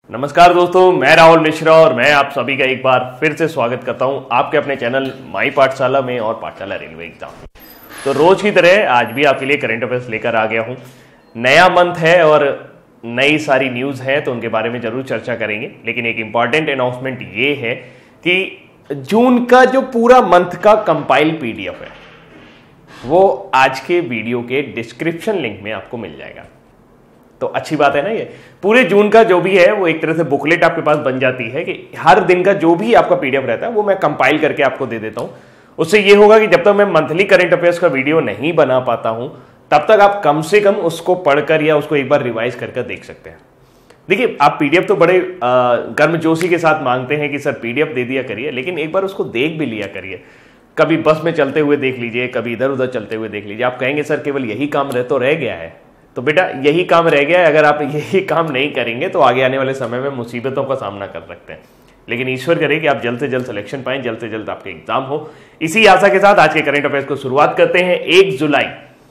नमस्कार दोस्तों, मैं राहुल मिश्रा और मैं आप सभी का एक बार फिर से स्वागत करता हूं आपके अपने चैनल माई पाठशाला में और पाठशाला रेलवे एग्जाम में। तो रोज की तरह आज भी आपके लिए करंट अफेयर्स लेकर आ गया हूं। नया मंथ है और नई सारी न्यूज़ है तो उनके बारे में जरूर चर्चा करेंगे, लेकिन एक इंपॉर्टेंट अनाउंसमेंट ये है कि जून का जो पूरा मंथ का कंपाइल पीडीएफ है वो आज के वीडियो के डिस्क्रिप्शन लिंक में आपको मिल जाएगा। तो अच्छी बात है ना, ये पूरे जून का जो भी है वो एक तरह से बुकलेट आपके पास बन जाती है कि हर दिन का जो भी आपका पीडीएफ रहता है वो मैं कंपाइल करके आपको दे देता हूं। उससे ये होगा कि जब तक मैं मंथली करंट अफेयर्स का वीडियो नहीं बना पाता हूं तब तक आप कम से कम उसको पढ़कर या उसको एक बार रिवाइज करके देख सकते हैं। देखिए, आप पीडीएफ तो बड़े गर्मजोशी के साथ मांगते हैं कि सर पीडीएफ दे दिया करिए, लेकिन एक बार उसको देख भी लिया करिए। कभी बस में चलते हुए देख लीजिए, कभी इधर उधर चलते हुए देख लीजिए। आप कहेंगे सर केवल यही काम रह गया है, तो बेटा यही काम रह गया है। अगर आप यही काम नहीं करेंगे तो आगे आने वाले समय में मुसीबतों का सामना कर सकते हैं। लेकिन ईश्वर करे कि आप जल्द से जल्द सिलेक्शन पाएं, जल्द से जल्द आपके एग्जाम हो। इसी आशा के साथ आज के करंट अफेयर्स को शुरुआत करते हैं। 1 जुलाई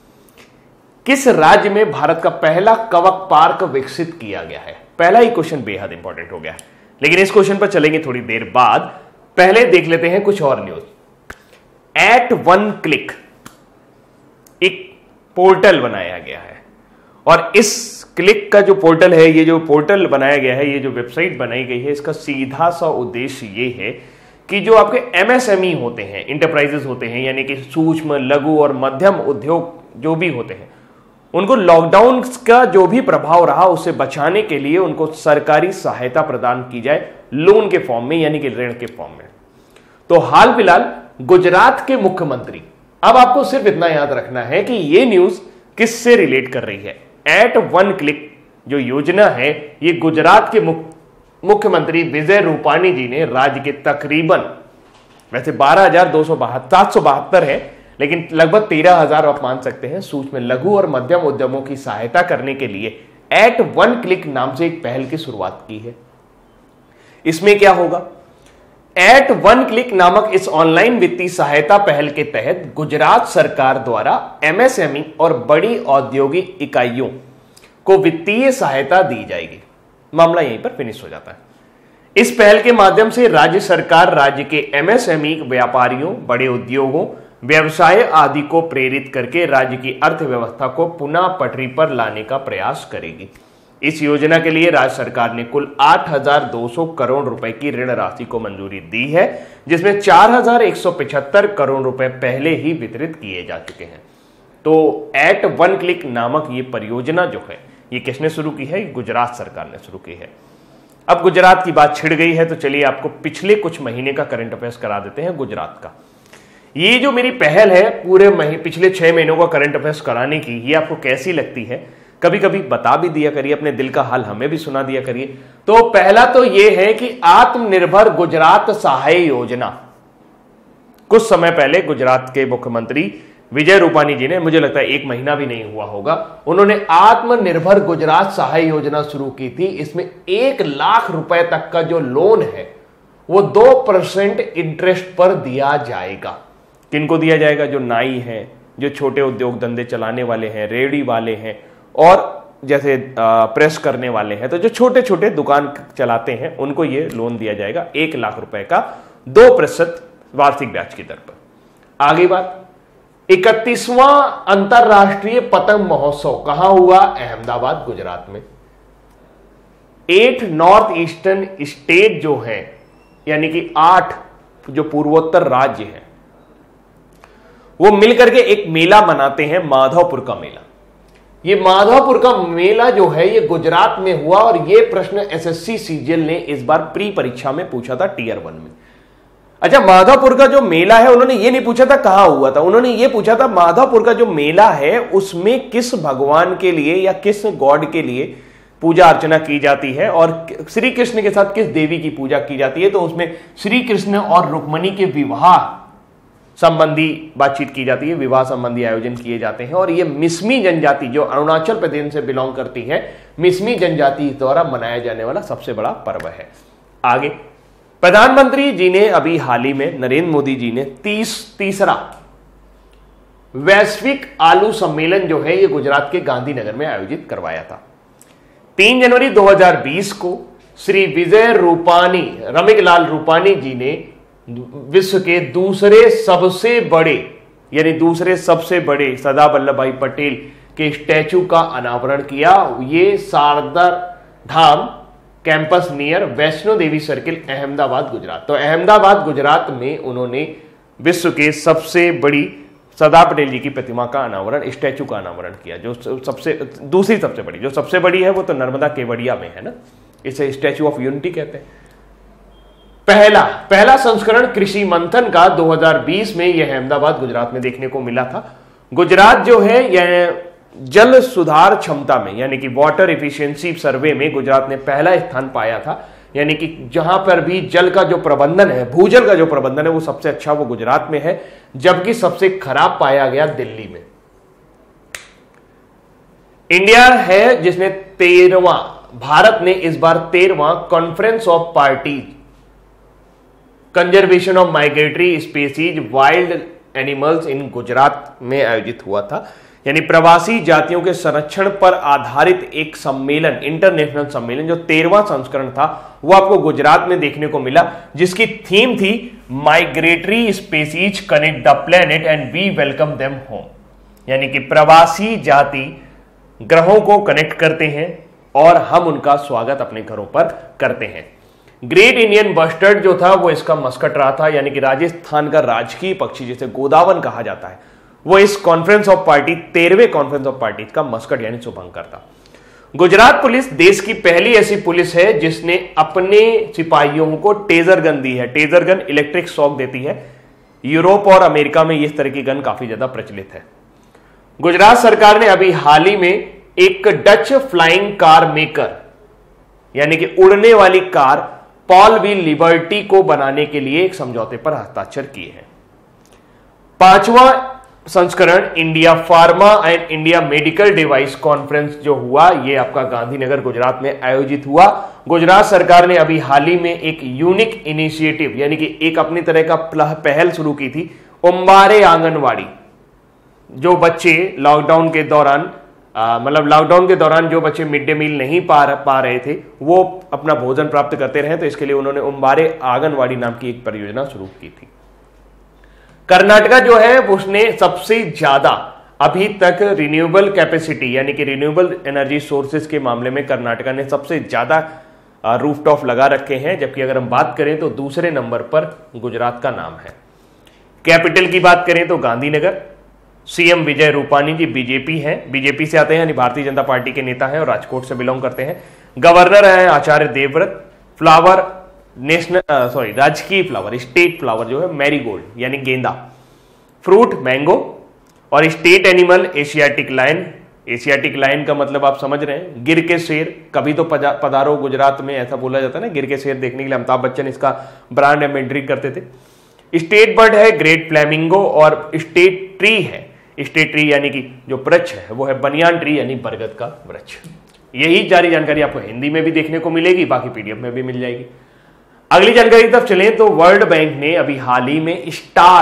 किस राज्य में भारत का पहला कवक पार्क विकसित किया गया है? पहला ही क्वेश्चन बेहद इंपॉर्टेंट हो गया है, लेकिन इस क्वेश्चन पर चलेंगे थोड़ी देर बाद। पहले देख लेते हैं कुछ और न्यूज। @1 क्लिक एक पोर्टल बनाया गया है और इस क्लिक का जो पोर्टल है, ये जो पोर्टल बनाया गया है, ये जो वेबसाइट बनाई गई है, इसका सीधा सा उद्देश्य ये है कि जो आपके एमएसएमई होते हैं, इंटरप्राइजेस होते हैं, यानी कि सूक्ष्म लघु और मध्यम उद्योग जो भी होते हैं, उनको लॉकडाउन का जो भी प्रभाव रहा उससे बचाने के लिए उनको सरकारी सहायता प्रदान की जाए लोन के फॉर्म में, यानी कि ऋण के फॉर्म में। तो हाल फिलहाल गुजरात के मुख्यमंत्री, अब आपको सिर्फ इतना याद रखना है कि यह न्यूज किससे रिलेट कर रही है। @1 क्लिक जो योजना है ये गुजरात के मुख्यमंत्री विजय रूपाणी जी ने राज्य के तकरीबन, वैसे 12,772 है, लेकिन लगभग 13,000 आप मान सकते हैं, सूक्ष्म लघु और मध्यम उद्यमों की सहायता करने के लिए @1 क्लिक नाम से एक पहल की शुरुआत की है। इसमें क्या होगा? @1 क्लिक नामक इस ऑनलाइन वित्तीय सहायता पहल के तहत गुजरात सरकार द्वारा एमएसएमई और बड़ी औद्योगिक इकाइयों को वित्तीय सहायता दी जाएगी। मामला यहीं पर फिनिश हो जाता है। इस पहल के माध्यम से राज्य सरकार राज्य के एमएसएमई व्यापारियों, बड़े उद्योगों, व्यवसाय आदि को प्रेरित करके राज्य की अर्थव्यवस्था को पुनः पटरी पर लाने का प्रयास करेगी। इस योजना के लिए राज्य सरकार ने कुल 8,200 करोड़ रुपए की ऋण राशि को मंजूरी दी है, जिसमें 4,175 करोड़ रुपए पहले ही वितरित किए जा चुके हैं। तो @1 क्लिक नामक ये परियोजना जो है ये किसने शुरू की है? गुजरात सरकार ने शुरू की है। अब गुजरात की बात छिड़ गई है तो चलिए आपको पिछले कुछ महीने का करंट अफेयर्स करा देते हैं गुजरात का। ये जो मेरी पहल है पूरे पिछले 6 महीनों का करंट अफेयर्स कराने की, ये आपको कैसी लगती है? कभी कभी बता भी दिया करिए, अपने दिल का हाल हमें भी सुना दिया करिए। तो पहला तो यह है कि आत्मनिर्भर गुजरात सहाय योजना, कुछ समय पहले गुजरात के मुख्यमंत्री विजय रूपाणी जी ने, मुझे लगता है 1 महीना भी नहीं हुआ होगा, उन्होंने आत्मनिर्भर गुजरात सहाय योजना शुरू की थी। इसमें 1 लाख रुपए तक का जो लोन है वो 2% इंटरेस्ट पर दिया जाएगा। किनको दिया जाएगा? जो नाई हैं, जो छोटे उद्योग धंधे चलाने वाले हैं, रेहड़ी वाले हैं और जैसे प्रेस करने वाले हैं, तो जो छोटे छोटे दुकान चलाते हैं उनको ये लोन दिया जाएगा 1 लाख रुपए का 2% वार्षिक ब्याज की दर पर। आगे बात, 31वां अंतरराष्ट्रीय पतंग महोत्सव कहां हुआ? अहमदाबाद, गुजरात में। 8 नॉर्थ ईस्टर्न स्टेट जो है, यानी कि 8 जो पूर्वोत्तर राज्य हैं, वो मिलकर के एक मेला मनाते हैं, माधवपुर का मेला। ये माधवपुर का मेला जो है ये गुजरात में हुआ और ये प्रश्न एसएससी सीजीएल ने इस बार प्री परीक्षा में पूछा था टियर 1 में। अच्छा, माधवपुर का जो मेला है उन्होंने ये नहीं पूछा था कहां हुआ था, उन्होंने ये पूछा था माधवपुर का जो मेला है उसमें किस भगवान के लिए या किस गॉड के लिए पूजा अर्चना की जाती है और श्री कृष्ण के साथ किस देवी की पूजा की जाती है। तो उसमें श्री कृष्ण और रुक्मणी के विवाह संबंधी बातचीत की जाती है, विवाह संबंधी आयोजन किए जाते हैं। और ये मिसमी जनजाति जो अरुणाचल प्रदेश से बिलोंग करती है, मिसमी जनजाति द्वारा मनाया जाने वाला सबसे बड़ा पर्व है। आगे, प्रधानमंत्री जी ने अभी हाल ही में, नरेंद्र मोदी जी ने तीसरा वैश्विक आलू सम्मेलन जो है ये गुजरात के गांधीनगर में आयोजित करवाया था। 3 जनवरी 2020 को श्री विजय रूपानी, रमिकलाल रूपानी जी ने विश्व के दूसरे सबसे बड़े सरदार वल्लभ भाई पटेल के स्टैचू का अनावरण किया। ये Sharda Dham campus near Vaishno Devi circle, Ahmedabad Gujarat. तो अहमदाबाद गुजरात में उन्होंने विश्व के सबसे बड़ी सरदार पटेल जी की प्रतिमा का अनावरण, स्टैचू का अनावरण किया। जो दूसरी सबसे बड़ी, जो सबसे बड़ी है वो तो नर्मदा केवड़िया में है ना, इसे स्टैचू ऑफ यूनिटी कहते हैं। पहला संस्करण कृषि मंथन का 2020 में यह अहमदाबाद गुजरात में देखने को मिला था। गुजरात जो है यह जल सुधार क्षमता में, यानी कि वाटर एफिशिएंसी सर्वे में गुजरात ने पहला स्थान पाया था। यानी कि जहां पर भी जल का जो प्रबंधन है, भूजल का जो प्रबंधन है, वो सबसे अच्छा वो गुजरात में है, जबकि सबसे खराब पाया गया दिल्ली में। इंडिया है जिसने भारत ने इस बार 13वां conference of parties conservation of migratory species wild animals in Gujarat में आयोजित हुआ था। यानी प्रवासी जातियों के संरक्षण पर आधारित एक सम्मेलन, इंटरनेशनल सम्मेलन, जो 13वां संस्करण था, वो आपको गुजरात में देखने को मिला, जिसकी थीम थी migratory species connect the planet and we welcome them home. यानी कि प्रवासी जाति ग्रहों को कनेक्ट करते हैं और हम उनका स्वागत अपने घरों पर करते हैं। ग्रेट इंडियन बस्टर्ड जो था वो इसका मस्कट रहा था, यानी कि राजस्थान का राजकीय पक्षी जिसे गोदावन कहा जाता है, वो इस कॉन्फ्रेंस ऑफ पार्टी 13वें कॉन्फ्रेंस ऑफ पार्टीज का मस्कट यानी शुभंकर था। गुजरात पुलिस देश की पहली ऐसी पुलिस है जिसने अपने सिपाहियों को टेजर गन दी है। टेजर गन इलेक्ट्रिक शॉक देती है। यूरोप और अमेरिका में इस तरह की गन काफी ज्यादा प्रचलित है। गुजरात सरकार ने अभी हाल ही में एक डच फ्लाइंग कार मेकर, यानी कि उड़ने वाली कार पॉल वी लिबर्टी को बनाने के लिए एक समझौते पर हस्ताक्षर किए हैं। 5वां संस्करण India pharma and India medical device conference जो हुआ, ये आपका गांधीनगर गुजरात में आयोजित हुआ। गुजरात सरकार ने अभी हाल ही में एक यूनिक इनिशिएटिव, यानी कि एक अपनी तरह का पहल शुरू की थी, उम्बारे आंगनवाड़ी। जो बच्चे लॉकडाउन के दौरान लॉकडाउन के दौरान जो बच्चे मिड डे मील नहीं पा रहे थे, वो अपना भोजन प्राप्त करते रहे, तो इसके लिए उन्होंने उम्बारे आंगनवाड़ी नाम की एक परियोजना शुरू की थी। कर्नाटका जो है उसने सबसे ज्यादा अभी तक रिन्यूएबल कैपेसिटी, यानी कि रिन्यूएबल एनर्जी सोर्सेज के मामले में कर्नाटका ने सबसे ज्यादा रूफटॉप लगा रखे हैं, जबकि अगर हम बात करें तो दूसरे नंबर पर गुजरात का नाम है। कैपिटल की बात करें तो गांधीनगर। सीएम विजय रूपानी जी बीजेपी हैं, बीजेपी से आते हैं, यानी भारतीय जनता पार्टी के नेता हैं और राजकोट से बिलोंग करते हैं। गवर्नर हैं आचार्य देवव्रत। फ्लावर राजकीय फ्लावर, स्टेट फ्लावर जो है मैरीगोल्ड यानी गेंदा। फ्रूट मैंगो और state animal Asiatic lion. Asiatic lion का मतलब आप समझ रहे हैं, गिर के शेर। कभी तो पधारो गुजरात में, ऐसा बोला जाता है ना, गिर के शेर देखने के लिए अमिताभ बच्चन इसका ब्रांड एम्बेसडरिंग करते थे। स्टेट बर्ड है ग्रेट फ्लैमिंगो और स्टेट ट्री है, स्टेट ट्री यानी कि जो वृक्ष है वो है बनियान ट्री यानी बरगद का वृक्ष। यही सारी जानकारी आपको हिंदी में भी देखने को मिलेगी, बाकी पीडीएफ में भी मिल जाएगी। अगली जानकारी की तरफ चलें तो वर्ल्ड बैंक ने अभी हाल ही में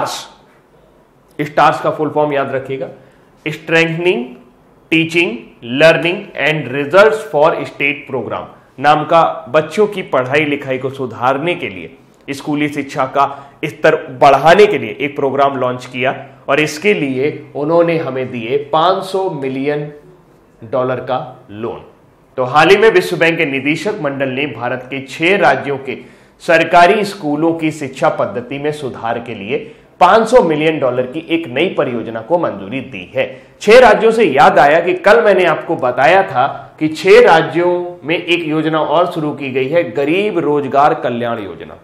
स्टार्स का फुल फॉर्म याद रखिएगा, strengthening teaching learning and results for state program नाम का बच्चों की पढ़ाई लिखाई को सुधारने के लिए, स्कूली शिक्षा का स्तर बढ़ाने के लिए एक प्रोग्राम लॉन्च किया और इसके लिए उन्होंने हमें दिए $500 मिलियन का लोन। तो हाल ही में विश्व बैंक के निदेशक मंडल ने भारत के 6 राज्यों के सरकारी स्कूलों की शिक्षा पद्धति में सुधार के लिए $500 मिलियन की एक नई परियोजना को मंजूरी दी है। 6 राज्यों से याद आया कि कल मैंने आपको बताया था कि 6 राज्यों में एक योजना और शुरू की गई है, गरीब रोजगार कल्याण योजना,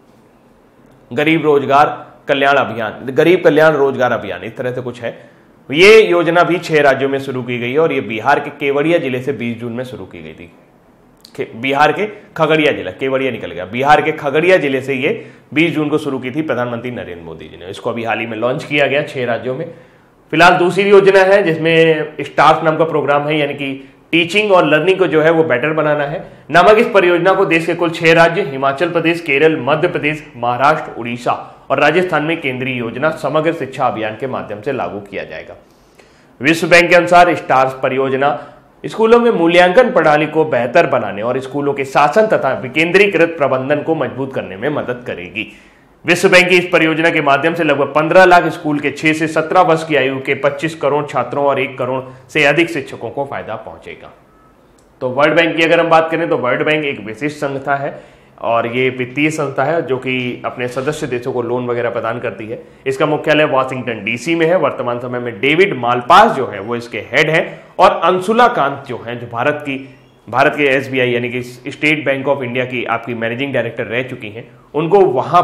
गरीब रोजगार कल्याण अभियान, गरीब कल्याण रोजगार अभियान, इस तरह से कुछ है। ये योजना भी 6 राज्यों में शुरू की गई है और ये बिहार के केवड़िया जिले से 20 जून में शुरू की गई थी। बिहार के खगड़िया जिला, केवड़िया निकल गया, बिहार के खगड़िया जिले से ये 20 जून को शुरू की थी प्रधानमंत्री नरेंद्र मोदी जी ने। इसको अभी हाल ही में लॉन्च किया गया 6 राज्यों में। फिलहाल दूसरी योजना है जिसमें स्टार्स नाम का प्रोग्राम है, यानी कि टीचिंग और लर्निंग को जो है वो बेटर बनाना है नामक इस परियोजना को देश के कुल 6 राज्य हिमाचल प्रदेश, केरल, मध्य प्रदेश, महाराष्ट्र, उड़ीसा और राजस्थान में केंद्रीय योजना समग्र शिक्षा अभियान के माध्यम से लागू किया जाएगा। विश्व बैंक के अनुसार स्टार्स परियोजना स्कूलों में मूल्यांकन प्रणाली को बेहतर बनाने और स्कूलों के शासन तथा विकेंद्रीकृत प्रबंधन को मजबूत करने में मदद करेगी। विश्व बैंक की इस परियोजना के माध्यम से लगभग 15 लाख स्कूल के 6 से 17 वर्ष की आयु के 25 करोड़ छात्रों और 1 करोड़ से अधिक शिक्षकों को फायदा पहुंचेगा। तो वर्ल्ड बैंक की अगर हम बात करें तो वर्ल्ड बैंक एक विशिष्ट संस्था है और ये वित्तीय संस्था है जो कि अपने सदस्य देशों को लोन वगैरह प्रदान करती है। इसका मुख्यालय वाशिंगटन डीसी में है। वर्तमान समय में डेविड मालपास जो है वो इसके हेड है और अंशुला कांत जो है जो भारत के एसबीआई यानी कि स्टेट बैंक ऑफ इंडिया की आपकी मैनेजिंग डायरेक्टर रह चुकी हैं, उनको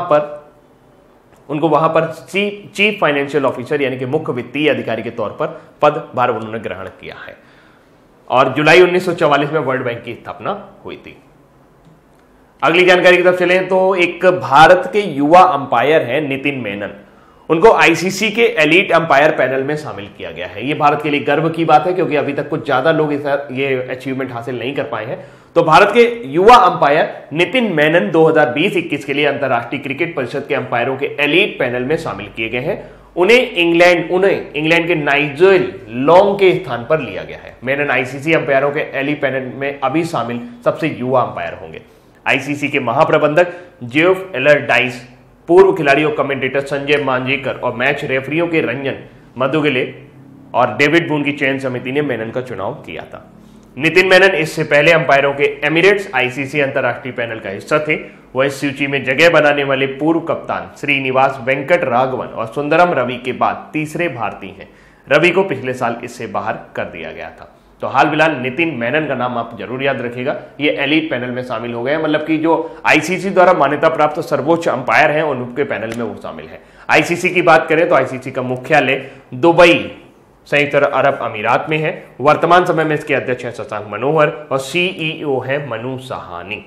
वहां पर चीफ फाइनेंशियल ऑफिसर यानी कि मुख्य वित्तीय अधिकारी के तौर पर पदभार उन्होंने ग्रहण किया है और जुलाई 1944 में वर्ल्ड बैंक की स्थापना हुई थी। अगली जानकारी की तरफ चले तो एक भारत के युवा अंपायर हैं नितिन मेनन, उनको आईसीसी के एलीट अंपायर पैनल में शामिल किया गया है। ये भारत के लिए गर्व की बात है क्योंकि अभी तक कुछ ज्यादा लोग ये अचीवमेंट हासिल नहीं कर पाए हैं। तो भारत के युवा अंपायर नितिन मेनन 2020-21 के लिए अंतरराष्ट्रीय क्रिकेट परिषद के अंपायरों के एलीट पैनल में शामिल किए गए हैं। उन्हें इंग्लैंड के नाइजेल लॉन्ग के स्थान पर लिया गया है। मेनन आईसीसी अंपायरों के एलीट पैनल में अभी शामिल सबसे युवा अंपायर होंगे। आईसीसी के महाप्रबंधक जेफ एलरडाइस, पूर्व खिलाड़ी और कमेंटेटर संजय मांजरेकर और मैच रेफरियों के रंजन मधुगिले और डेविड बून की चयन समिति ने मेनन का चुनाव किया था। नितिन मेनन इससे पहले अंपायरों के एमिरेट्स आईसीसी अंतरराष्ट्रीय पैनल का हिस्सा थे। वह इस सूची में जगह बनाने वाले पूर्व कप्तान श्रीनिवास वेंकट राघवन और सुंदरम रवि के बाद तीसरे भारतीय हैं। रवि को पिछले साल इससे बाहर कर दिया गया था। तो हाल फिलहाल नितिन मेनन का नाम आप जरूर याद रखिएगा, ये एलीट पैनल में शामिल हो गए हैं, मतलब कि जो आईसीसी द्वारा मान्यता प्राप्त सर्वोच्च अंपायर हैं उनके पैनल में वो शामिल है। आईसीसी की बात करें तो आईसीसी का मुख्यालय दुबई संयुक्त अरब अमीरात में है। वर्तमान समय में इसके अध्यक्ष हैं शशांक मनोहर और सीईओ है मनु सहानी।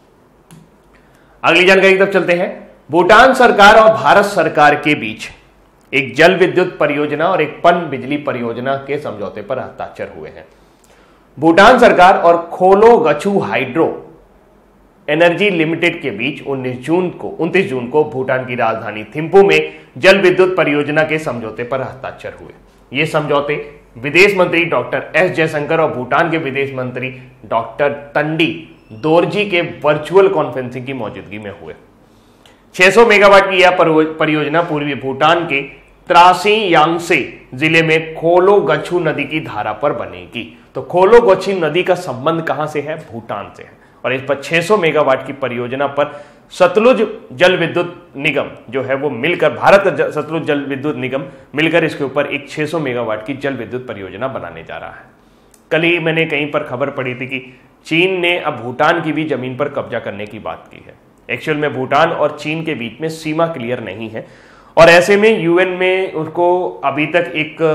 अगली जानकारी की तरफ चलते हैं। भूटान सरकार और भारत सरकार के बीच एक जल विद्युत परियोजना और एक पन बिजली परियोजना के समझौते पर हस्ताक्षर हुए हैं। भूटान सरकार और खोलो गछु हाइड्रो एनर्जी लिमिटेड के बीच 29 जून को भूटान की राजधानी थिम्पू में जल विद्युत परियोजना के समझौते पर हस्ताक्षर हुए। ये समझौते विदेश मंत्री डॉक्टर एस जयशंकर और भूटान के विदेश मंत्री डॉक्टर तंडी दोरजी के वर्चुअल कॉन्फ्रेंसिंग की मौजूदगी में हुए। 600 मेगावाट की यह परियोजना पूर्वी भूटान के त्रासी यांगसे जिले में खोलो गछु नदी की धारा पर बनेगी। तो खोलो गछु नदी का संबंध कहां से है? भूटान से है। और इस पर 600 मेगावाट की परियोजना पर सतलुज जल विद्युत निगम जो है वो मिलकर भारत सतलुज जल विद्युत निगम मिलकर इसके ऊपर एक 600 मेगावाट की जल विद्युत परियोजना बनाने जा रहा है। कल ही मैंने कहीं पर खबर पढ़ी थी कि चीन ने अब भूटान की भी जमीन पर कब्जा करने की बात की है। एक्चुअल में भूटान और चीन के बीच में सीमा क्लियर नहीं है और ऐसे में यूएन में उनको अभी तक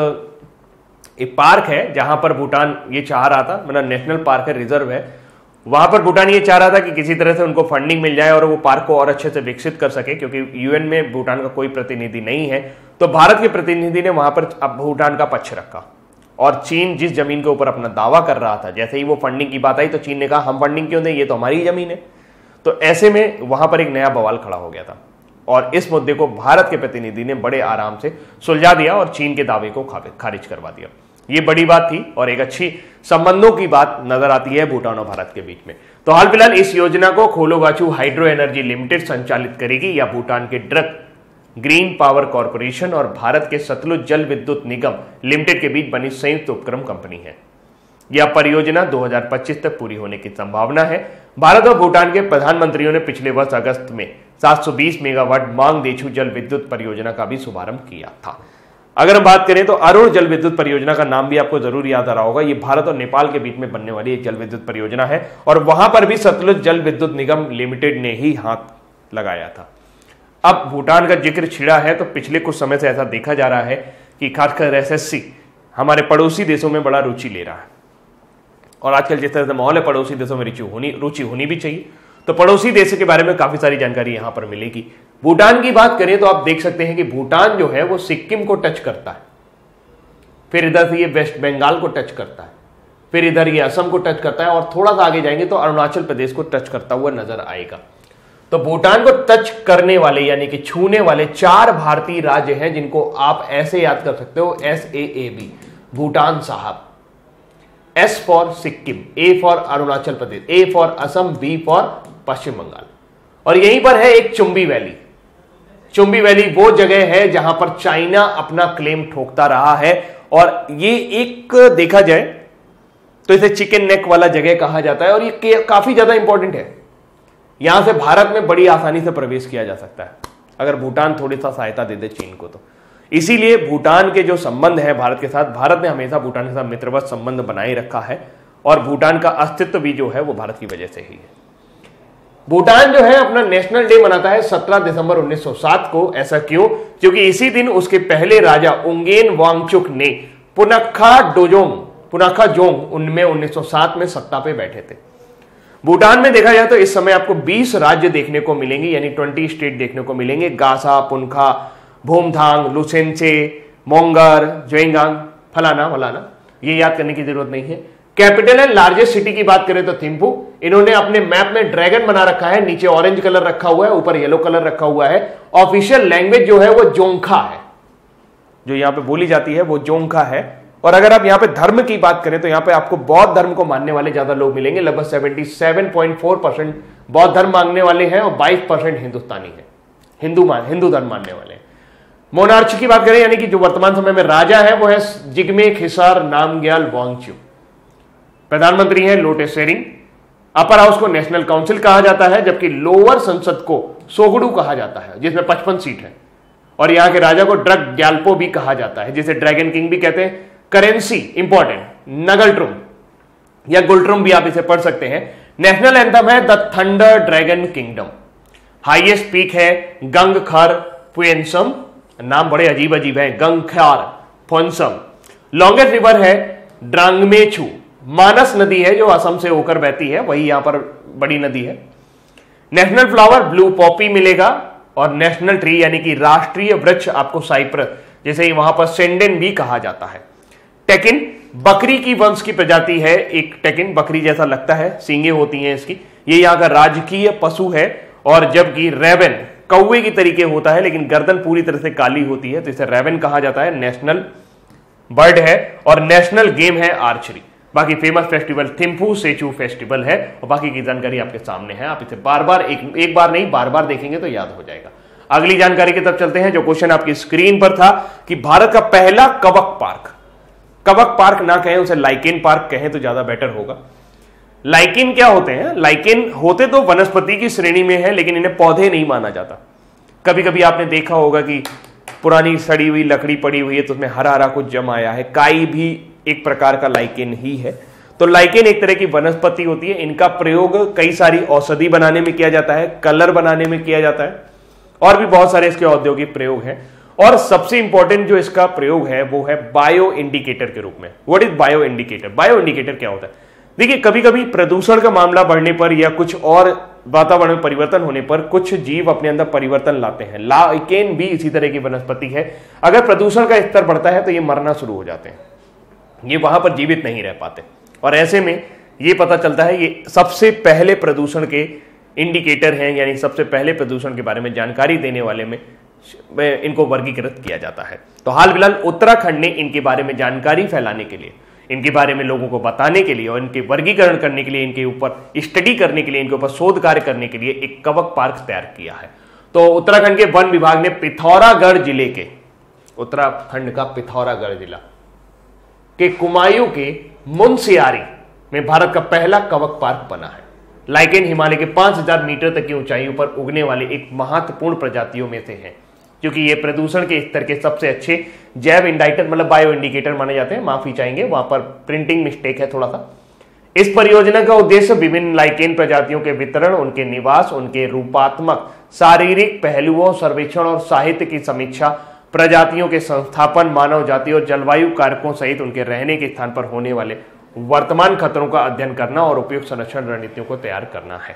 एक पार्क है जहां पर भूटान ये चाह रहा था, मतलब नेशनल पार्क है, रिजर्व है, वहां पर भूटान ये चाह रहा था कि किसी तरह से उनको फंडिंग मिल जाए और वो पार्क को और अच्छे से विकसित कर सके, क्योंकि यूएन में भूटान का कोई प्रतिनिधि नहीं है। तो भारत के प्रतिनिधि ने वहां पर अब भूटान का पक्ष रखा और चीन जिस जमीन के ऊपर अपना दावा कर रहा था, जैसे ही वो फंडिंग की बात आई तो चीन ने कहा हम फंडिंग क्यों दें, ये तो हमारी जमीन है। तो ऐसे में वहां पर एक नया बवाल खड़ा हो गया था और इस मुद्दे को भारत के प्रतिनिधि ने बड़े आराम से सुलझा दिया और चीन के दावे को खारिज करवा दिया। ये बड़ी बात थी और एक अच्छी संबंधों की बात नजर आती है भूटान और भारत के बीच में। तो हाल फिलहाल इस योजना को खोलो गाछू हाइड्रो एनर्जी लिमिटेड संचालित करेगी या भूटान के ड्रग ग्रीन पावर कॉर्पोरेशन और भारत के सतलुज जल विद्युत निगम लिमिटेड के बीच बनी संयुक्त उपक्रम कंपनी है। यह परियोजना 2025 तक पूरी होने की संभावना है। भारत और भूटान के प्रधानमंत्रियों ने पिछले वर्ष अगस्त में 720 मेगावाट मांगदेछू जल विद्युत परियोजना का भी शुभारंभ किया था। अगर हम बात करें तो अरुण जल विद्युत परियोजना का नाम भी आपको जरूर याद आ रहा होगा। ये भारत और नेपाल के बीच में बनने वाली एक जल विद्युत परियोजना है और वहां पर भी सतलुज जल विद्युत निगम लिमिटेड ने ही हाथ लगाया था। अब भूटान का जिक्र छिड़ा है तो पिछले कुछ समय से ऐसा देखा जा रहा है कि खासकर एसएससी हमारे पड़ोसी देशों में बड़ा रुचि ले रहा है और आजकल जिस तरह से माहौल है पड़ोसी देशों में रुचि होनी भी चाहिए। तो पड़ोसी देश के बारे में काफी सारी जानकारी यहां पर मिलेगी। भूटान की बात करें तो आप देख सकते हैं कि भूटान जो है वो सिक्किम को टच करता है, फिर इधर से ये वेस्ट बंगाल को टच करता है, फिर इधर ये असम को टच करता है और थोड़ा सा आगे जाएंगे तो अरुणाचल प्रदेश को टच करता हुआ नजर आएगा। तो भूटान को टच करने वाले यानी कि छूने वाले 4 भारतीय राज्य हैं जिनको आप ऐसे याद कर सकते हो SAAB भूटान साहब, S for Sikkim, A for Arunachal Pradesh, A for Assam, B for Paschim Bengal. और यहीं पर है एक चुंबी वैली। चुंबी वैली वो जगह है जहां पर चाइना अपना क्लेम ठोकता रहा है, और ये एक देखा जाए तो इसे चिकन नेक वाला जगह कहा जाता है, और ये काफी ज्यादा इंपॉर्टेंट है। यहां से भारत में बड़ी आसानी से प्रवेश किया जा सकता है अगर भूटान थोड़ी सा सहायता दे दे चीन को तो। इसीलिए भूटान के जो संबंध है भारत के साथ, भारत ने हमेशा भूटान के साथ मित्रवत संबंध बनाए रखा है, और भूटान का अस्तित्व भी जो है वो भारत की वजह से ही है। भूटान जो है अपना नेशनल डे मनाता है 17 दिसंबर 1907 को। ऐसा क्यों? क्योंकि इसी दिन उसके पहले राजा उंगेन वांगचुक ने पुनाखा जोंग उनमें 1907 में सत्ता पे बैठे थे। भूटान में देखा जाए तो इस समय आपको 20 राज्य देखने को मिलेंगे, यानी 20 स्टेट देखने को मिलेंगे। गासा, पुनखा, भूमथांग, लुसेंचे, मोंगर, ज्वेंगांग, फलाना, ये याद करने की जरूरत नहीं है। कैपिटल एंड लार्जेस्ट सिटी की बात करें तो थिम्पू। इन्होंने अपने मैप में ड्रैगन बना रखा है, नीचे ऑरेंज कलर रखा हुआ है, ऊपर येलो कलर रखा हुआ है। ऑफिशियल लैंग्वेज जो है वो जोंखा है, जो यहां पे बोली जाती है वो जोंखा है। और अगर आप यहां पे धर्म की बात करें तो यहां पे आपको बौद्ध धर्म को मानने वाले ज्यादा लोग मिलेंगे, लगभग 77.4% बौद्ध धर्म मानने वाले हैं, और 22% हिंदुस्तानी है, हिंदू धर्म मानने वाले हैं। मोनार्ची की बात करें, यानी कि जो वर्तमान समय में राजा है वो है जिग्मे खिसार नामग्याल वांगचुक। प्रधानमंत्री है लोटे शेरिंग। अपर हाउस को नेशनल काउंसिल कहा जाता है, जबकि लोअर संसद को सोगडू कहा जाता है, जिसमें 55 सीट है। और यहां के राजा को ड्रग ग्याल्पो भी कहा जाता है, जिसे ड्रैगन किंग भी कहते हैं। करेंसी इंपॉर्टेंट, नगलट्रुम या गुलट्रुम भी आप इसे पढ़ सकते हैं। नेशनल एंथम है the thunder dragon kingdom. Highest peak है गंगखर पुएंसम, नाम बड़े अजीब अजीब है, गंगखार फोनसम। लॉन्गेस्ट रिवर है ड्रांगमेचू, मानस नदी है जो असम से होकर बहती है, वही यहां पर बड़ी नदी है। नेशनल फ्लावर ब्लू पॉपी मिलेगा, और नेशनल ट्री यानी कि राष्ट्रीय वृक्ष आपको साइप्रस, जैसे वहां पर सेंडेन भी कहा जाता है। टेकिन बकरी की वंश की प्रजाति है, एक टेकिन बकरी जैसा लगता है, सींगे होती हैं इसकी, ये यहां का राजकीय पशु है। और जबकि रेवन कौवे की तरीके होता है, लेकिन गर्दन पूरी तरह से काली होती है, तो इसे रेवन कहा जाता है। नेशनल बर्ड है, और नेशनल गेम है आर्चरी। बाकी famous festival Thimphu Tshechu festival है, और बाकी की जानकारी आपके सामने है। आप इसे बार बार एक बार नहीं बार बार देखेंगे तो याद हो जाएगा। अगली जानकारी की तरफ चलते हैं। जो क्वेश्चन आपकी स्क्रीन पर था कि भारत का पहला कवक पार्क, कवक पार्क ना कहें उसे लाइकेन पार्क कहें तो ज्यादा बेटर होगा। लाइकेन क्या होते हैं? लाइकेन होते तो वनस्पति की श्रेणी में है, लेकिन इन्हें पौधे नहीं माना जाता। कभी कभी आपने देखा होगा कि पुरानी सड़ी हुई लकड़ी पड़ी हुई है तो उसमें हरा हरा कुछ जम आया है, काई भी एक प्रकार का लाइकेन ही है। तो लाइकेन एक तरह की वनस्पति होती है। इनका प्रयोग कई सारी औषधि बनाने में किया जाता है, कलर बनाने में किया जाता है, और भी बहुत सारे इसके औद्योगिक प्रयोग हैं। और सबसे इंपॉर्टेंट जो इसका प्रयोग है वो है बायो इंडिकेटर के रूप में। What is bio indicator? Bio indicator क्या होता है? देखिए, कभी कभी प्रदूषण का मामला बढ़ने पर या कुछ और वातावरण में परिवर्तन होने पर कुछ जीव अपने अंदर परिवर्तन लाते हैं। लाइकेन भी इसी तरह की वनस्पति है। अगर प्रदूषण का स्तर बढ़ता है तो ये मरना शुरू हो जाते हैं, ये वहां पर जीवित नहीं रह पाते। और ऐसे में ये पता चलता है ये सबसे पहले प्रदूषण के इंडिकेटर हैं, यानी सबसे पहले प्रदूषण के बारे में जानकारी देने वाले में इनको वर्गीकृत किया जाता है। तो हाल फिलहाल उत्तराखंड ने इनके बारे में जानकारी फैलाने के लिए, इनके बारे में लोगों को बताने के लिए और इनके वर्गीकरण करने के लिए, इनके ऊपर स्टडी करने के लिए, इनके ऊपर शोध कार्य करने के लिए एक कवक पार्क तैयार किया है। तो उत्तराखंड के वन विभाग ने पिथौरागढ़ जिले के, उत्तराखंड का पिथौरागढ़ जिला के कुमायूं के मुनस्यारी में भारत का पहला कवक पार्क बना है। लाइकेन हिमालय के 5000 मीटर तक की ऊंचाइयों पर उगने वाले एक महत्वपूर्ण प्रजातियों में से है, क्योंकि ये प्रदूषण के स्तर के सबसे अच्छे जैव इंडिकेटर मतलब बायो इंडिकेटर माने जाते हैं। माफी चाहेंगे, वहां पर प्रिंटिंग मिस्टेक है थोड़ा सा। इस परियोजना का उद्देश्य विभिन्न लाइकेन प्रजातियों के वितरण, उनके निवास, उनके रूपात्मक शारीरिक पहलुओं, सर्वेक्षण और साहित्य की समीक्षा, प्रजातियों के संस्थापन, मानव जाति और जलवायु कारकों सहित उनके रहने के स्थान पर होने वाले वर्तमान खतरों का अध्ययन करना और उपयुक्त संरक्षण रणनीतियों को तैयार करना है।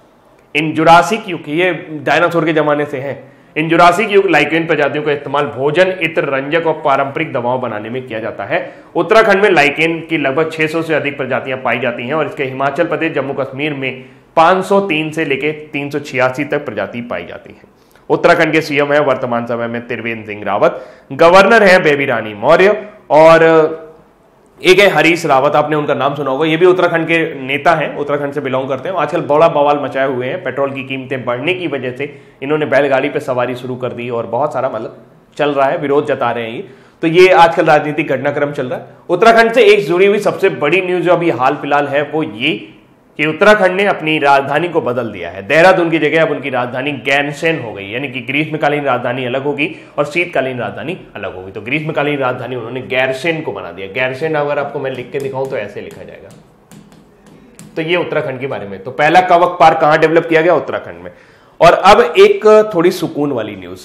इन जुरासिक युग, ये डायनासोर के जमाने से है, इन जुरासिक युग लाइकेन प्रजातियों का इस्तेमाल भोजन, इत्र, रंजक और पारंपरिक दवाओं बनाने में किया जाता है। उत्तराखंड में लाइकेन की लगभग 600 से अधिक प्रजातियां पाई जाती हैं और इसके हिमाचल प्रदेश, जम्मू कश्मीर में 503 से लेकर 386 तक प्रजाति पाई जाती है। उत्तराखंड के सीएम है वर्तमान समय में त्रिवेंद्र सिंह रावत, गवर्नर है बेबी रानी मौर्य और एक है हरीश रावत, आपने उनका नाम सुना होगा, ये भी उत्तराखंड के नेता हैं, उत्तराखंड से बिलोंग करते हैं। आजकल बड़ा बवाल मचाए हुए हैं, पेट्रोल की कीमतें बढ़ने की वजह से इन्होंने बैलगाड़ी पे सवारी शुरू कर दी और बहुत सारा मतलब चल रहा है, विरोध जता रहे हैं ये। तो ये आजकल राजनीतिक घटनाक्रम चल रहा है। उत्तराखंड से एक जुड़ी हुई सबसे बड़ी न्यूज जो अभी हाल फिलहाल है वो ये कि उत्तराखंड ने अपनी राजधानी को बदल दिया है। देहरादून की जगह अब उनकी राजधानी गैरसैंण हो गई, यानी कि ग्रीष्मकालीन राजधानी अलग होगी और शीतकालीन राजधानी अलग होगी। तो ग्रीष्मकालीन राजधानी उन्होंने गैरसैंण को बना दिया। गैरसैंण अगर आपको मैं लिख के दिखाऊं तो ऐसे लिखा जाएगा। तो ये उत्तराखंड के बारे में। तो पहला कवक पार्क कहां डेवलप किया गया? उत्तराखंड में। और अब एक थोड़ी सुकून वाली न्यूज,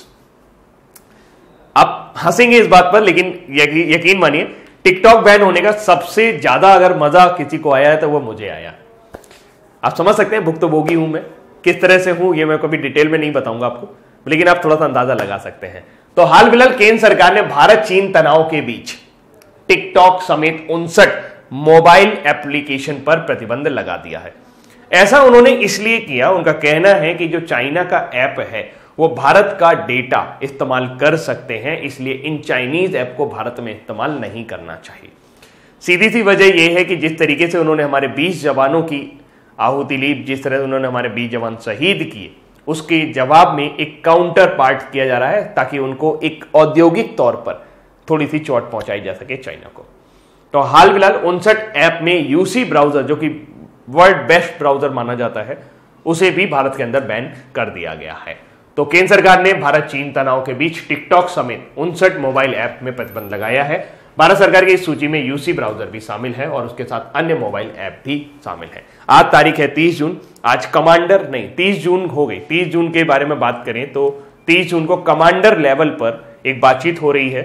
आप हंसेंगे इस बात पर, लेकिन यकीन मानिए टिकटॉक बैन होने का सबसे ज्यादा अगर मजा किसी को आया है तो वो मुझे आया। आप समझ सकते हैं भुक्तभोगी हूं मैं, किस तरह से हूं ये मैं कभी डिटेल में नहीं बताऊंगा आपको, लेकिन आप थोड़ा सा अंदाजा लगा सकते हैं। तो हाल फिलहाल केंद्र सरकार ने भारत चीन तनाव के बीच टिकटॉक समेत 59 मोबाइल एप्लीकेशन पर प्रतिबंध लगा दिया है। ऐसा उन्होंने इसलिए किया, उनका कहना है कि जो चाइना का ऐप है वो भारत का डेटा इस्तेमाल कर सकते हैं, इसलिए इन चाइनीज ऐप को भारत में इस्तेमाल नहीं करना चाहिए। सीधी सी वजह यह है कि जिस तरीके से उन्होंने हमारे 20 जवानों की आहुति ली, जिस तरह से उन्होंने हमारे 20 जवान शहीद किए, उसके जवाब में एक काउंटर पार्ट किया जा रहा है ताकि उनको एक औद्योगिक तौर पर थोड़ी सी चोट पहुंचाई जा सके चाइना को। तो हाल फिलहाल 59 ऐप में यूसी ब्राउजर, जो कि वर्ल्ड बेस्ट ब्राउजर माना जाता है, उसे भी भारत के अंदर बैन कर दिया गया है। तो केंद्र सरकार ने भारत चीन तनाव के बीच टिकटॉक समेत 59 मोबाइल ऐप में प्रतिबंध लगाया है। भारत सरकार की इस सूची में यूसी ब्राउजर भी शामिल है और उसके साथ अन्य मोबाइल ऐप भी शामिल है। आज तारीख है 30 जून, आज कमांडर नहीं 30 जून हो गई। 30 जून के बारे में बात करें तो 30 जून को कमांडर लेवल पर एक बातचीत हो रही है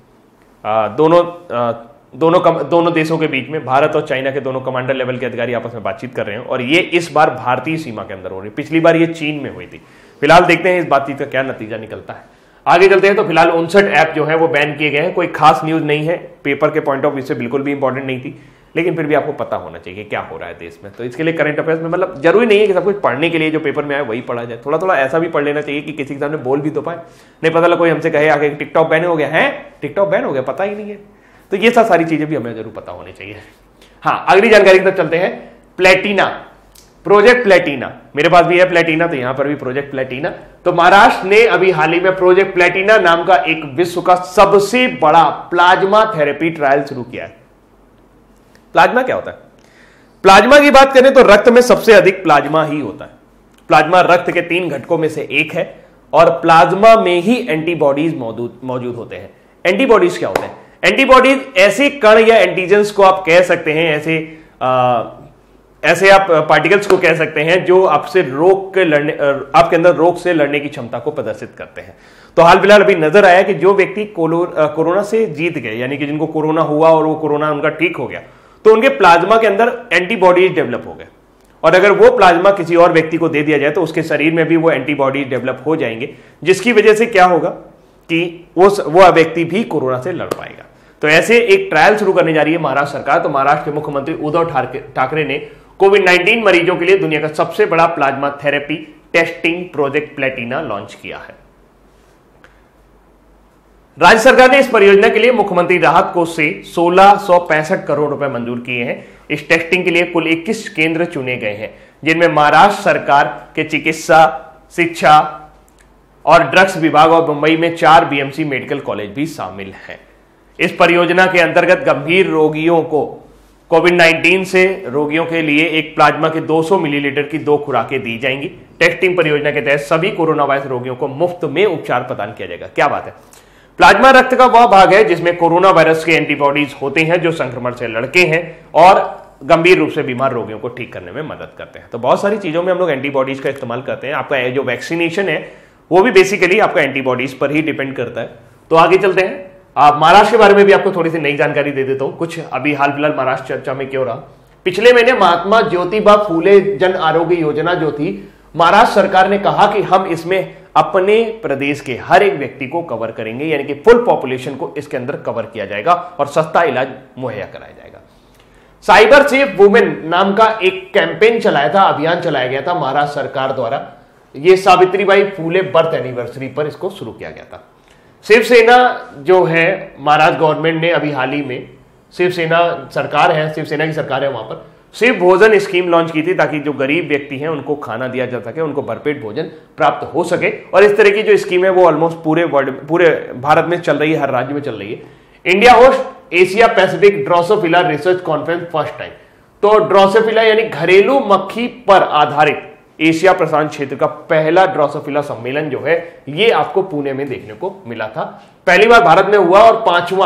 दोनों देशों के बीच में। भारत और चाइना के दोनों कमांडर लेवल के अधिकारी आपस में बातचीत कर रहे हैं और ये इस बार भारतीय सीमा के अंदर हो रही है। पिछली बार ये चीन में हुई थी। फिलहाल देखते हैं इस बातचीत का क्या नतीजा निकलता है। आगे चलते हैं। तो फिलहाल 59 ऐप जो है वो बैन किए गए हैं। कोई खास न्यूज नहीं है, पेपर के पॉइंट ऑफ व्यू से बिल्कुल भी इंपॉर्टेंट नहीं थी, लेकिन फिर भी आपको पता होना चाहिए क्या हो रहा है देश में। तो इसके लिए करंट अफेयर्स में मतलब जरूरी नहीं है कि सब कुछ पढ़ने के लिए जो पेपर में आए वही पढ़ा जाए, थोड़ा थोड़ा ऐसा भी पढ़ लेना चाहिए कि किसी के सामने बोल भी तो पाए। नहीं पता लगा कोई हमसे कहे आगे टिकटॉक बैन हो गया है, टिकटॉक बैन हो गया, पता ही नहीं है। तो ये सब सारी चीजें भी हमें जरूर पता होनी चाहिए। हाँ, अगली जानकारी की तरफ चलते हैं। प्लेटिना, प्रोजेक्ट प्लेटिना, मेरे पास भी है प्लेटिना, तो यहां पर भी प्रोजेक्ट प्लेटिना। तो महाराष्ट्र ने अभी हाल ही में प्रोजेक्ट प्लेटिना नाम का एक विश्व का सबसे बड़ा प्लाज्मा थेरेपी ट्रायल शुरू किया है। प्लाज्मा क्या होता है? प्लाज्मा की बात करें तो रक्त में सबसे अधिक प्लाज्मा ही होता है। प्लाज्मा रक्त के 3 घटकों में से एक है और प्लाज्मा में ही एंटीबॉडीज मौजूद होते हैं। एंटीबॉडीज क्या होते हैं? एंटीबॉडीज ऐसे कण या एंटीजेंस को आप कह सकते हैं, ऐसे आप पार्टिकल्स को कह सकते हैं जो आपसे आपके अंदर रोग से लड़ने की क्षमता को प्रदर्शित करते हैं। तो हाल फिलहाल अभी नजर आया कि जो व्यक्ति कोरोना से जीत गए, यानी कि जिनको कोरोना हुआ और वो कोरोना उनका ठीक हो गया, तो उनके प्लाज्मा के अंदर एंटीबॉडीज डेवलप हो गए और अगर वो प्लाज्मा किसी और व्यक्ति को दे दिया जाए तो उसके शरीर में भी वो एंटीबॉडीज डेवलप हो जाएंगे, जिसकी वजह से क्या होगा कि वो व्यक्ति भी कोरोना से लड़ पाएगा। तो ऐसे एक ट्रायल शुरू करने जा रही है महाराष्ट्र सरकार। तो महाराष्ट्र के मुख्यमंत्री उद्धव ठाकरे ने कोविड-19 मरीजों के लिए दुनिया का सबसे बड़ा plasma therapy testing project platina launch किया है। राज्य सरकार ने इस परियोजना के लिए मुख्यमंत्री राहत कोष से 1665 करोड़ रुपए मंजूर किए हैं। इस टेस्टिंग के लिए कुल 21 केंद्र चुने गए हैं, जिनमें महाराष्ट्र सरकार के चिकित्सा, शिक्षा और ड्रग्स विभाग और मुंबई में 4 बीएमसी मेडिकल कॉलेज भी शामिल हैं। इस परियोजना के अंतर्गत गंभीर रोगियों को कोविड-19 से रोगियों के लिए एक प्लाज्मा के 200 मिलीलीटर की 2 खुराकें दी जाएंगी। टेस्टिंग परियोजना के तहत सभी कोरोना वायरस रोगियों को मुफ्त में उपचार प्रदान किया जाएगा। क्या बात है! प्लाज्मा रक्त का वह भाग है जिसमें कोरोना वायरस के एंटीबॉडीज होते हैं जो संक्रमण से लड़के हैं और गंभीर रूप से बीमार रोगियों को ठीक करने में मदद करते हैं। तो बहुत सारी चीजों में हम लोग एंटीबॉडीज का इस्तेमाल करते हैं। आपका जो वैक्सीनेशन है वो भी बेसिकली आपका एंटीबॉडीज पर ही डिपेंड करता है। तो आगे चलते हैं। महाराष्ट्र के बारे में भी आपको थोड़ी सी नई जानकारी दे देता हूं। कुछ अभी हाल फिलहाल महाराष्ट्र चर्चा में क्यों रहा, पिछले महीने महात्मा ज्योतिबा फूले जन आरोग्य योजना जो थी, महाराष्ट्र सरकार ने कहा कि हम इसमें अपने प्रदेश के हर एक व्यक्ति को कवर करेंगे, यानी कि फुल पॉपुलेशन को इसके अंदर कवर किया जाएगा और सस्ता इलाज मुहैया कराया जाएगा। साइबर सेफ वुमेन नाम का एक कैंपेन चलाया था, अभियान चलाया गया था महाराष्ट्र सरकार द्वारा। यह सावित्रीबाई फूले बर्थ एनिवर्सरी पर इसको शुरू किया गया था। शिवसेना जो है महाराष्ट्र गवर्नमेंट ने अभी हाल ही में शिवसेना सरकार है, शिवसेना की सरकार है, वहां पर शिव भोजन स्कीम लॉन्च की थी ताकि जो गरीब व्यक्ति हैं उनको खाना दिया जा सके, उनको भरपेट भोजन प्राप्त हो सके। और इस तरह की जो स्कीम है वो ऑलमोस्ट पूरे भारत में चल रही है, हर राज्य में चल रही है। India host Asia Pacific drosophila research conference first time. तो ड्रोसोफिला यानी घरेलू मक्खी पर आधारित एशिया प्रशांत क्षेत्र का पहला ड्रोसोफिला सम्मेलन जो है ये आपको पुणे में देखने को मिला था। पहली बार भारत में हुआ और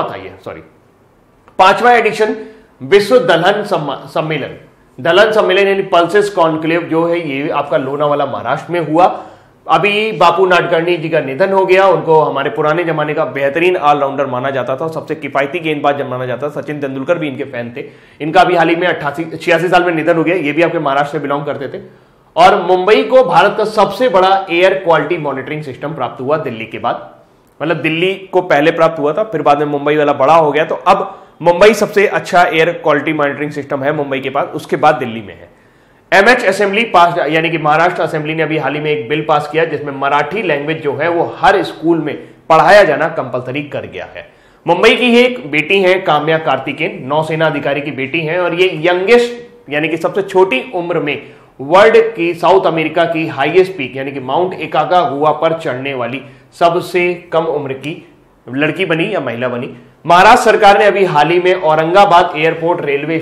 पांचवा एडिशन विश्व दलहन सम्मेलन। दलहन सम्मेलन यानी पल्सेस कॉन्क्लेव जो है ये आपका लोनावाला महाराष्ट्र में हुआ। अभी बापू नाडकर्णी जी का निधन हो गया। उनको हमारे पुराने जमाने का बेहतरीन ऑलराउंडर माना जाता था, सबसे किफायती गेंदबाज माना जाता था। सचिन तेंदुलकर भी इनके फैन थे। इनका भी हाल ही में 86 साल में निधन हो गया। ये भी आपके महाराष्ट्र से बिलोंग करते थे। और मुंबई को भारत का सबसे बड़ा एयर क्वालिटी मॉनिटरिंग सिस्टम प्राप्त हुआ दिल्ली के बाद। मतलब दिल्ली को पहले प्राप्त हुआ था, फिर बाद में मुंबई वाला बड़ा हो गया, तो अब मुंबई सबसे अच्छा एयर क्वालिटी मॉनिटरिंग सिस्टम है मुंबई के पास, उसके बाद दिल्ली में है। एमएच असेंबली पास, यानी कि महाराष्ट्र असेंबली ने अभी हाल ही में एक बिल पास किया जिसमें मराठी लैंग्वेज जो है वो हर स्कूल में पढ़ाया जाना कंपलसरी कर गया है। मुंबई की एक बेटी है काम्या कार्तिकेन, नौसेना अधिकारी की बेटी है और ये यंगेस्ट यानी कि सबसे छोटी उम्र में वर्ल्ड की साउथ अमेरिका की हाईएस्ट पीक यानी कि माउंट एकाकागुआ पर चढ़ने वाली सबसे कम उम्र की लड़की बनी या महिला बनी। महाराष्ट्र सरकार ने अभी हाल ही में औरंगाबाद एयरपोर्ट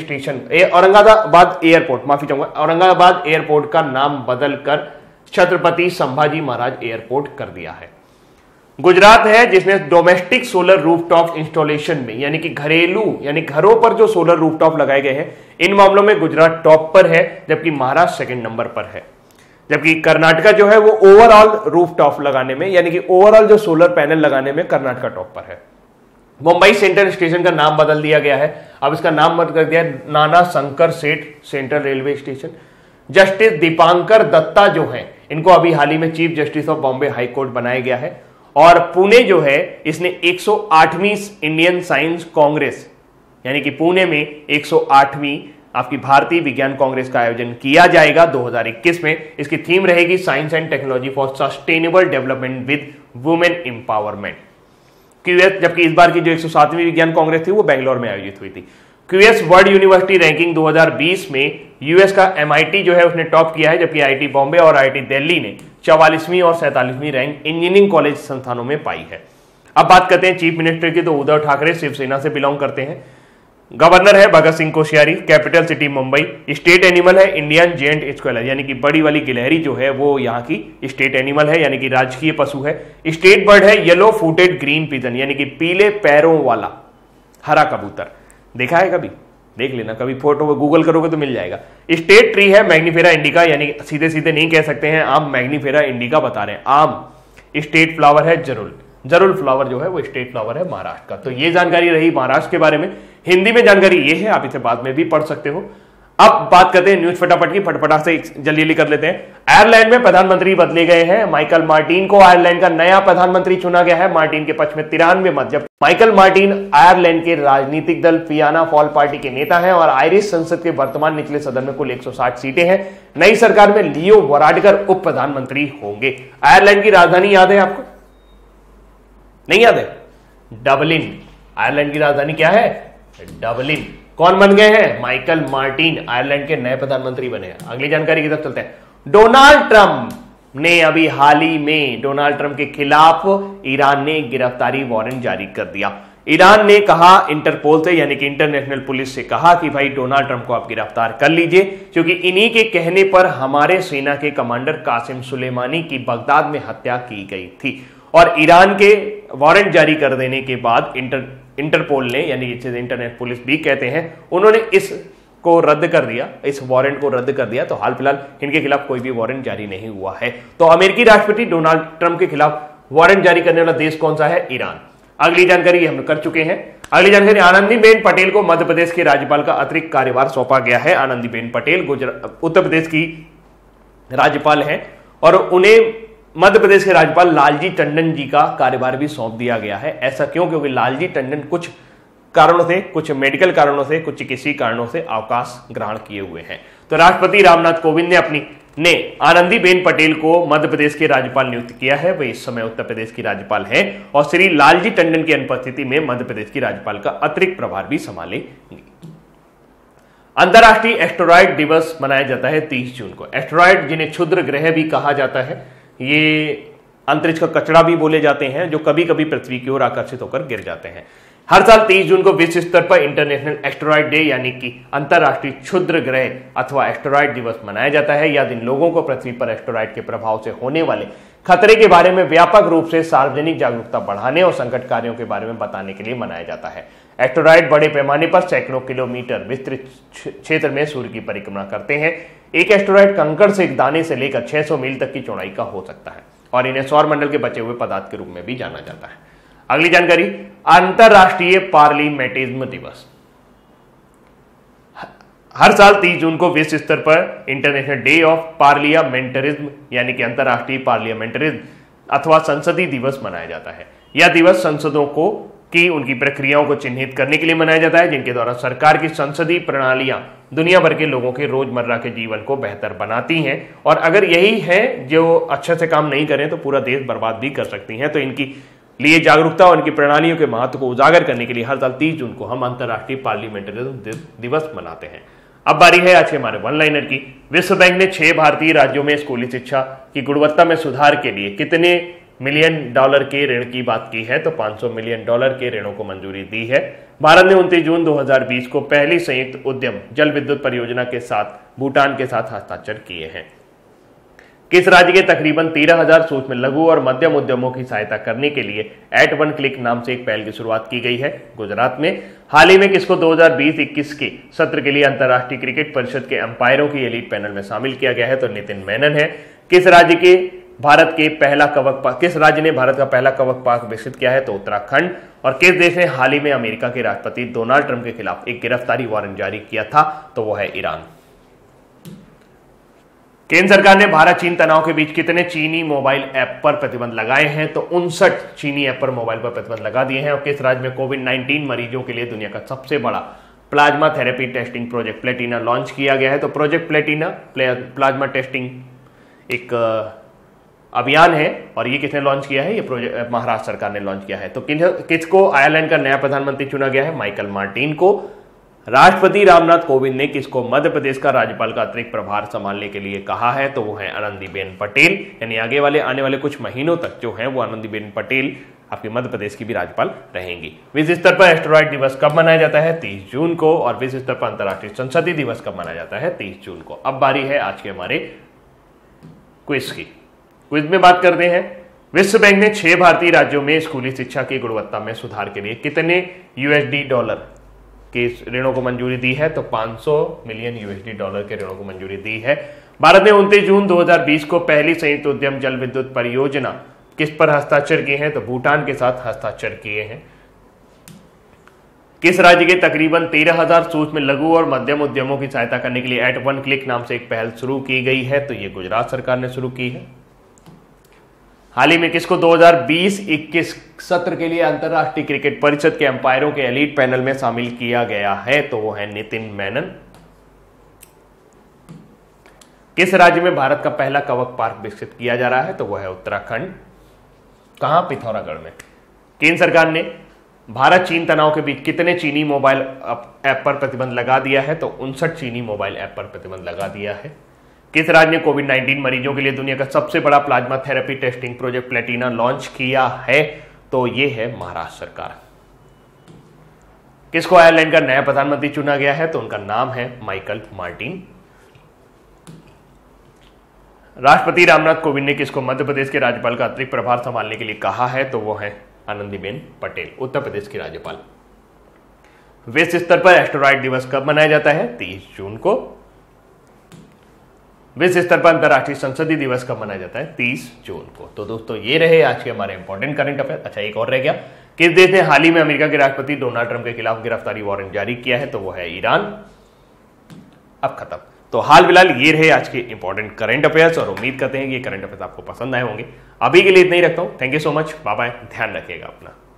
का नाम बदलकर छत्रपति संभाजी महाराज एयरपोर्ट कर दिया है। गुजरात है जिसने डोमेस्टिक सोलर रूफटॉप इंस्टॉलेशन में यानी कि घरेलू यानी घरों पर जो सोलर रूफटॉप लगाए गए हैं इन मामलों में गुजरात टॉप पर है, जबकि महाराष्ट्र सेकंड नंबर पर है। जबकि कर्नाटका जो है वो ओवरऑल रूफटॉप लगाने में यानी कि ओवरऑल जो सोलर पैनल लगाने में कर्नाटका टॉप पर है। मुंबई सेंट्रल स्टेशन का नाम बदल दिया गया है। अब इसका नाम बदल कर दिया Nana Shankar Sheth central railway station. Justice Dipankar Datta जो है इनको अभी हाल ही में chief justice of Bombay high court बनाया गया है। और पुणे जो है इसने 108वीं इंडियन साइंस कांग्रेस यानी कि पुणे में 108वीं आपकी भारतीय विज्ञान कांग्रेस का आयोजन किया जाएगा 2021 में। इसकी थीम रहेगी science and technology for sustainable development with women empowerment. QS, जबकि इस बार की जो 107वीं विज्ञान कांग्रेस थी वो बेंगलोर में आयोजित हुई थी। क्यूएस वर्ल्ड यूनिवर्सिटी रैंकिंग 2020 में यूएस का एमआईटी जो है उसने टॉप किया है, जबकि आईआईटी बॉम्बे और आईआईटी दिल्ली ने 44वीं और 47वीं रैंक इंजीनियरिंग कॉलेज संस्थानों में पाई है। अब बात करते हैं चीफ मिनिस्टर की, तो उद्धव ठाकरे शिवसेना से बिलोंग करते हैं। गवर्नर है Bhagat Singh Koshyari. Capital city Mumbai. State animal है इंडियन जेंट स्क्वेलर यानी कि बड़ी वाली गिलहरी जो है वो यहाँ की स्टेट एनिमल है यानी कि राजकीय पशु है। स्टेट बर्ड है येलो फूटेड ग्रीन पिजन यानी कि पीले पैरों वाला हरा कबूतर। देखा है कभी? देख लेना कभी, फोटो गूगल करोगे तो मिल जाएगा। स्टेट ट्री है मैग्नीफेरा इंडिका यानी सीधे सीधे नहीं कह सकते हैं आम, मैग्नीफेरा इंडिका बता रहे हैं आम। स्टेट फ्लावर है जरुल। जरुल फ्लावर जो है वो स्टेट फ्लावर है महाराष्ट्र का। तो ये जानकारी रही महाराष्ट्र के बारे में। हिंदी में जानकारी ये है, आप इसे बाद में भी पढ़ सकते हो। अब बात करते हैं न्यूज फटाफट की, फटाफट से जल्दी कर लेते हैं। आयरलैंड में प्रधानमंत्री बदले गए हैं। माइकल मार्टिन को आयरलैंड का नया प्रधानमंत्री चुना गया है। मार्टिन के पक्ष में 93 मत। जब माइकल मार्टिन आयरलैंड के राजनीतिक दल फियाना फॉल पार्टी के नेता हैं और आयरिश संसद के वर्तमान निचले सदन में कुल 160 सीटें हैं। नई सरकार में लियो वराडकर उप प्रधानमंत्री होंगे। आयरलैंड की राजधानी याद है आपको? नहीं याद है? डबलिन। आयरलैंड की राजधानी क्या है? डबलिन। कौन बन गए हैं? माइकल मार्टिन आयरलैंड के नए प्रधानमंत्री बने हैं। अगली जानकारी की तरफ चलते हैं। डोनाल्ड ट्रंप ने अभी हाल ही में डोनाल्ड ट्रंप के खिलाफ ईरान ने गिरफ्तारी वारंट जारी कर दिया। ईरान ने कहा इंटरपोल से यानी कि इंटरनेशनल पुलिस से कहा कि भाई डोनाल्ड ट्रंप को आप गिरफ्तार कर लीजिए, क्योंकि इन्हीं के कहने पर हमारे सेना के कमांडर कासिम सुलेमानी की बगदाद में हत्या की गई थी। और ईरान के वारंट जारी कर देने के बाद इंटरपोल ने यानी जिसे इंटरनेट पुलिस भी कहते हैं उन्होंने इसको रद्द कर दिया, इस वारंट को रद्द कर दिया। तो हाल फिलहाल इनके खिलाफ कोई भी वारंट जारी नहीं हुआ है। तो अमेरिकी राष्ट्रपति डोनाल्ड ट्रंप के खिलाफ वारंट जारी करने वाला देश कौन सा है? ईरान। अगली जानकारी हम कर चुके हैं। अगली जानकारी, आनंदीबेन पटेल को मध्य प्रदेश के राज्यपाल का अतिरिक्त कार्यभार सौंपा गया है। आनंदीबेन पटेल उत्तर प्रदेश की राज्यपाल हैं और उन्हें मध्य प्रदेश के राज्यपाल लालजी टंडन जी का कार्यभार भी सौंप दिया गया है। ऐसा क्यों? क्योंकि लालजी टंडन कुछ कारणों से, कुछ मेडिकल कारणों से, कुछ चिकित्सीय कारणों से अवकाश ग्रहण किए हुए हैं। तो राष्ट्रपति रामनाथ कोविंद ने अपनी ने आनंदीबेन पटेल को मध्य प्रदेश के राज्यपाल नियुक्त किया है। वे इस समय उत्तर प्रदेश की राज्यपाल हैं और श्री लालजी टंडन की अनुपस्थिति में मध्य प्रदेश की राज्यपाल का अतिरिक्त प्रभार भी संभालेंगे। अंतर्राष्ट्रीय एस्टेरॉयड दिवस मनाया जाता है 30 जून को। एस्टेरॉयड जिन्हें क्षुद्र ग्रह भी कहा जाता है, ये अंतरिक्ष का कचरा भी बोले जाते हैं, जो कभी कभी पृथ्वी की ओर आकर्षित होकर गिर जाते हैं। हर साल 30 जून को विश्व स्तर पर इंटरनेशनल एस्टेरॉयड डे यानी कि अंतर्राष्ट्रीय क्षुद्र ग्रह अथवा एस्टेरॉयड दिवस मनाया जाता है। यह दिन लोगों को पृथ्वी पर एस्टेरॉयड के प्रभाव से होने वाले खतरे के बारे में व्यापक रूप से सार्वजनिक जागरूकता बढ़ाने और संकट कार्यों के बारे में बताने के लिए मनाया जाता है। एस्टेरॉयड बड़े पैमाने पर सैकड़ों किलोमीटर विस्तृत क्षेत्र में सूर्य की परिक्रमा करते हैं। एक एस्टेरॉयड कंकड़ से एक दाने से लेकर 600 मील तक की चौड़ाई का हो सकता है और इन्हें सौरमंडल के बचे हुए पदार्थ के रूप में भी जाना जाता है। अगली जानकारी, अंतर्राष्ट्रीय पार्लिमेंटरिज्म दिवस। हर साल 30 जून को विश्व स्तर पर इंटरनेशनल डे ऑफ पार्लियामेंटरिज्म यानी कि अंतर्राष्ट्रीय पार्लियामेंटरिज्म अथवा संसदीय दिवस मनाया जाता है। यह दिवस संसदों को की उनकी प्रक्रियाओं को चिन्हित करने के लिए मनाया जाता है, जिनके द्वारा सरकार की संसदीय प्रणालियां दुनिया भर के लोगों के रोजमर्रा के जीवन को बेहतर बनाती हैं और अगर यही है जो अच्छे से काम नहीं करें तो पूरा देश बर्बाद भी कर सकती हैं। तो इनकी लिए जागरूकता और इनकी प्रणालियों के महत्व को उजागर करने के लिए हर साल 30 जून को हम अंतर्राष्ट्रीय पार्लियामेंटरिज्म दिवस मनाते हैं। अब बारी है आज के हमारे वन लाइनर की। विश्व बैंक ने 6 भारतीय राज्यों में स्कूली शिक्षा की गुणवत्ता में सुधार के लिए कितने $मिलियन के ऋण की बात की है? तो $500 मिलियन के ऋणों को मंजूरी दी है। भारत ने 29 जून 2020 को पहली संयुक्त उद्यम जल विद्युत परियोजना के साथ भूटान के साथ हस्ताक्षर किए हैं। किस राज्य के तकरीबन 13,000 सूक्ष्म लघु और मध्यम उद्यमों की सहायता करने के लिए एट वन क्लिक नाम से एक पहल की शुरुआत की गई है? गुजरात में। हाल ही में किसको 2020-21 के सत्र के लिए अंतर्राष्ट्रीय क्रिकेट परिषद के अंपायरों की एलीट पैनल में शामिल किया गया है? तो नितिन मेनन है। किस राज्य ने भारत का पहला कवक पार्क विकसित किया है? तो उत्तराखंड। और किस देश ने हाल ही में अमेरिका के राष्ट्रपति डोनाल्ड ट्रंप के खिलाफ एक गिरफ्तारी वारंट जारी किया था? तो वो है ईरान। केंद्र सरकार ने भारत चीन तनाव के बीच कितने चीनी मोबाइल ऐप पर प्रतिबंध लगाए हैं? तो 59 चीनी ऐप पर मोबाइल पर प्रतिबंध लगा दिए हैं। और किस राज्य में कोविड-19 मरीजों के लिए दुनिया का सबसे बड़ा plasma therapy testing project platina launch किया गया है? तो प्रोजेक्ट प्लेटिना प्लाज्मा टेस्टिंग एक अभियान है और ये किसने लॉन्च किया है? ये प्रोजेक्ट महाराष्ट्र सरकार ने लॉन्च किया है। तो किसको आयरलैंड का नया प्रधानमंत्री चुना गया है? माइकल मार्टिन को। राष्ट्रपति रामनाथ कोविंद ने किसको मध्य प्रदेश का राज्यपाल का अतिरिक्त प्रभार संभालने के लिए कहा है? तो वो है आनंदीबेन पटेल। यानी आने वाले कुछ महीनों तक जो है वो आनंदीबेन पटेल आपके मध्य प्रदेश की भी राज्यपाल रहेंगी। विश्व स्तर पर एस्टेरॉयड दिवस कब मनाया जाता है? 30 जून को। और विश्व स्तर पर अंतर्राष्ट्रीय संसदीय दिवस कब मनाया जाता है? 30 जून को। अब बारी है आज के हमारे क्विज की। क्विज में बात करते हैं। विश्व बैंक ने 6 भारतीय राज्यों में स्कूली शिक्षा की गुणवत्ता में सुधार के लिए कितने $USD के ऋणों को मंजूरी दी है? तो $500 मिलियन के ऋणों को मंजूरी दी है। भारत ने 29 जून 2020 को पहली संयुक्त उद्यम जल विद्युत परियोजना किस पर हस्ताक्षर किए हैं? तो भूटान के साथ हस्ताक्षर किए हैं। किस राज्य के तकरीबन 13,000 सूक्ष्म लघु और मध्यम उद्यमों की सहायता करने के लिए एट वन क्लिक नाम से एक पहल शुरू की गई है? तो ये गुजरात सरकार ने शुरू की है। हाल ही में किसको 2020-21 सत्र के लिए अंतर्राष्ट्रीय क्रिकेट परिषद के अंपायरों के एलीट पैनल में शामिल किया गया है? तो वो है नितिन मेनन। किस राज्य में भारत का पहला कवक पार्क विकसित किया जा रहा है? तो वो है उत्तराखंड। कहां? पिथौरागढ़ में। केंद्र सरकार ने भारत चीन तनाव के बीच कितने चीनी मोबाइल ऐप पर प्रतिबंध लगा दिया है? तो 59 चीनी मोबाइल ऐप पर प्रतिबंध लगा दिया है। किस राज्य ने कोविड-19 मरीजों के लिए दुनिया का सबसे बड़ा plasma therapy testing project platina launch किया है? तो ये है महाराष्ट्र सरकार। किसको आयरलैंड का नया प्रधानमंत्री चुना गया है? तो उनका नाम है माइकल मार्टिन। राष्ट्रपति रामनाथ कोविंद ने किसको मध्य प्रदेश के राज्यपाल का अतिरिक्त प्रभार संभालने के लिए कहा है? तो वो है आनंदीबेन पटेल, उत्तर प्रदेश की राज्यपाल। विश्व स्तर पर एस्टेरॉयड दिवस कब मनाया जाता है? 30 जून को। विश्व स्तर पर अंतर्राष्ट्रीय संसदीय दिवस कब मनाया जाता है? 30 जून को। तो दोस्तों ये रहे आज के हमारे इंपॉर्टेंट करंट अफेयर। अच्छा, एक और रह गया। किस देश ने हाल ही में अमेरिका के राष्ट्रपति डोनाल्ड ट्रंप के खिलाफ गिरफ्तारी वारंट जारी किया है? तो वो है ईरान। अब खत्म। तो हाल फिलहाल ये रहे आज के इंपॉर्टेंट करंट अफेयर्स और उम्मीद करते हैं कि ये करंट अफेयर्स आपको पसंद आए होंगे। अभी के लिए इतना ही रखता हूं। Thank you so much. Bye bye. ध्यान रखिएगा अपना।